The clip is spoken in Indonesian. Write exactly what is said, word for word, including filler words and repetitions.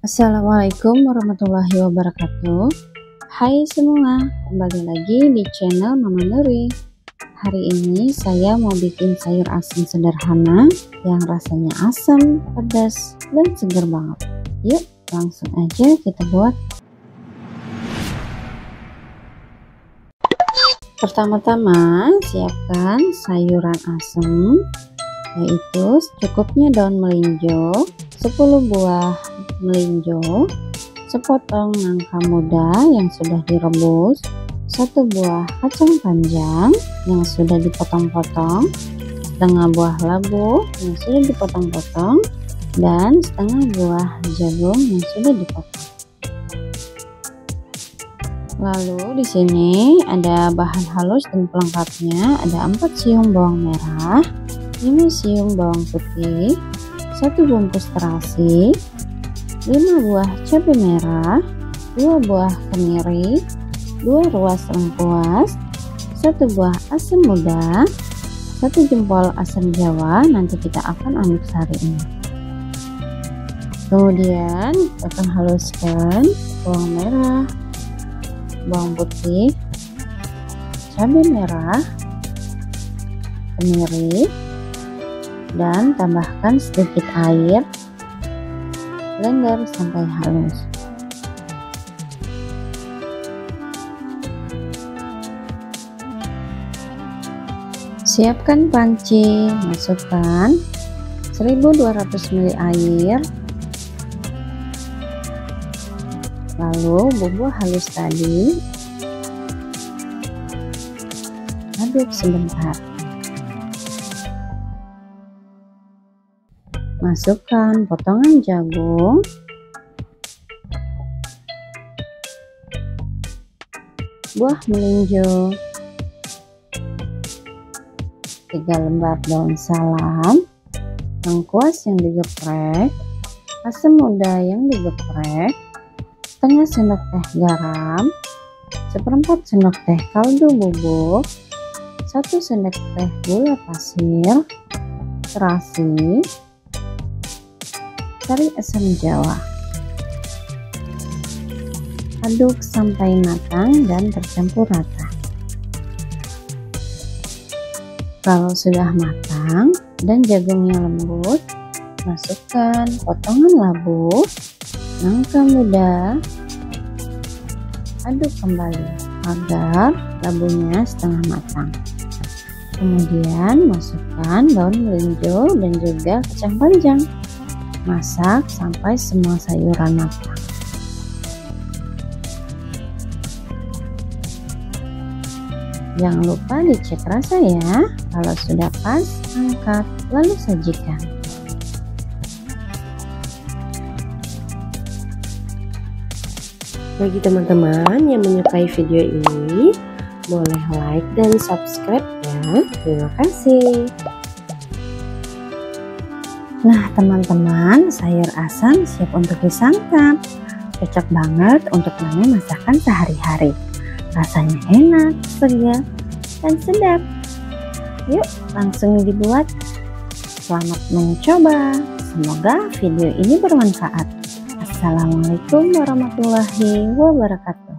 Assalamualaikum warahmatullahi wabarakatuh. Hai semua, kembali lagi di channel Mama Nuri. Hari ini saya mau bikin sayur asam sederhana yang rasanya asam, pedas, dan segar banget. Yuk langsung aja kita buat. Pertama-tama siapkan sayuran asam, yaitu secukupnya daun melinjo, sepuluh buah melinjo, sepotong nangka muda yang sudah direbus, satu buah kacang panjang yang sudah dipotong-potong, setengah buah labu yang sudah dipotong-potong, dan setengah buah jagung yang sudah dipotong. Lalu di sini ada bahan halus dan pelengkapnya, ada empat siung bawang merah, lima siung bawang putih, satu bungkus terasi, lima buah cabai merah, dua buah kemiri, dua ruas lengkuas, satu buah asam muda, satu jempol asam jawa, nanti kita akan aduk sari ini. Kemudian kita akan haluskan bawang merah, bawang putih, cabai merah, kemiri, dan tambahkan sedikit air, blender sampai halus. Siapkan panci, masukkan seribu dua ratus mililiter air, lalu bumbu halus tadi aduk sebentar. Masukkan potongan jagung, buah melinjo, tiga lembar daun salam, lengkuas yang digeprek, asam muda yang digeprek, setengah sendok teh garam, seperempat sendok teh kaldu bubuk, satu sendok teh gula pasir, terasi, sari asam jawa. Aduk sampai matang dan tercampur rata. Kalau sudah matang dan jagungnya lembut, masukkan potongan labu, nangka muda, aduk kembali agar labunya setengah matang. Kemudian masukkan daun melinjo dan juga kacang panjang. Masak sampai semua sayuran matang. Jangan lupa dicek rasa ya. Kalau sudah pas, angkat lalu sajikan. Bagi teman-teman yang menyukai video ini, boleh like dan subscribe ya. Terima kasih. Nah teman-teman, sayur asam siap untuk disantap. Cocok banget untuk menu masakan sehari-hari. Rasanya enak, segar, dan sedap. Yuk langsung dibuat. Selamat mencoba. Semoga video ini bermanfaat. Assalamualaikum warahmatullahi wabarakatuh.